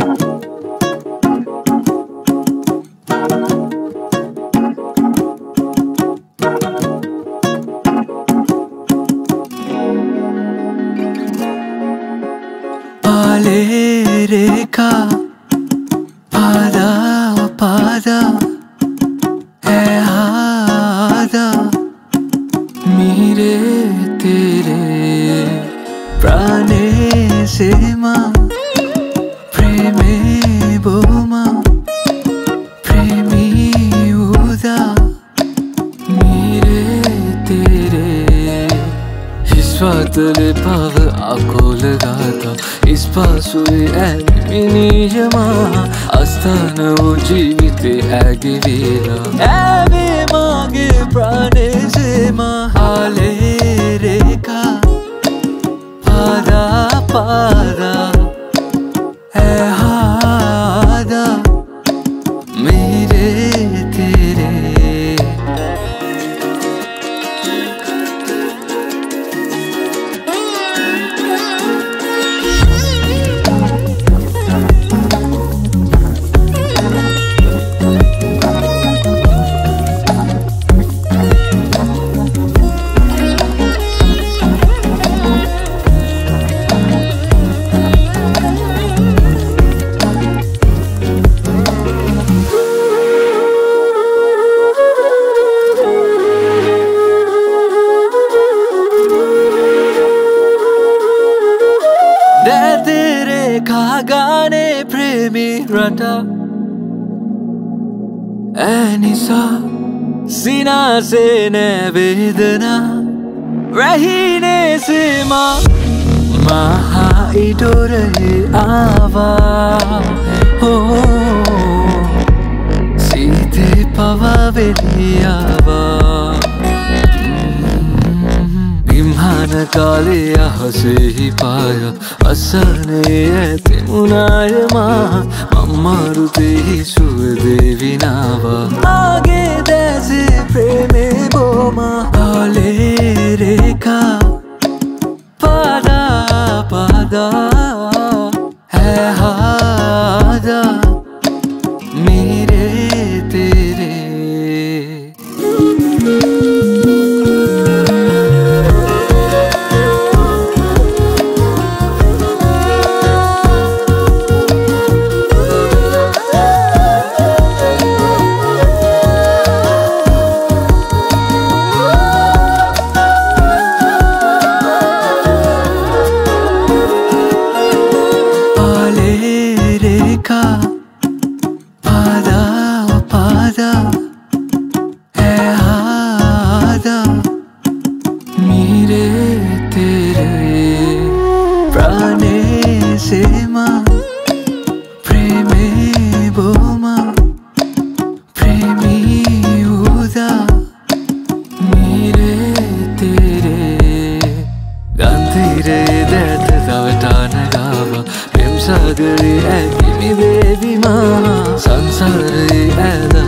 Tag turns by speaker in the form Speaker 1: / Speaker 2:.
Speaker 1: पाले रेखा पादा पादा है आदा मेरे तेरे प्राणे से माँ प्रेमे बोमा प्रेमी उदा मेरे तेरे हिस्वातले पाव आकोल गाता इस पासुए ऐमिनियमा आस्थानवु जीविते ऐगिवेला ऐवे मागे प्राणे से महाले रेखा पादा पादा है हादा मेरे तेरे तेरे खागाने प्रेमी रटा ऐनिसा सीना से वेदना रहीने से महा इडोरे आवा हो सीधे पवा बेलियावा इम्हान काले हसे ही पाया असने ऐते मुनायमा मम्मारुते ही सुदेवी नावा आगे दैसे प्रेमे बोमा पाले रेखा पादा पादा है हादा मेरे तेरे पादा पादा है हादा मेरे तेरे प्राणे से माँ प्रेमे बोमा प्रेमी उदा मेरे तेरे गांधीरे दैत दावटान गावा सागरी ऐ देवी माँ संसारी ऐ